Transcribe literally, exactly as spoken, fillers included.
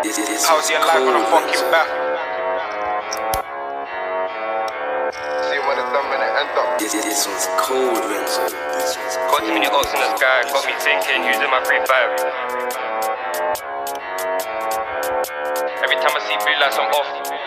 How's your life on a fucking back? See what it's done when it ends up. This, this one's cold, Renzo. This one's cold. Got too many ops in the sky, got me thinking, using my free five. Every time I see blue lights, I'm off.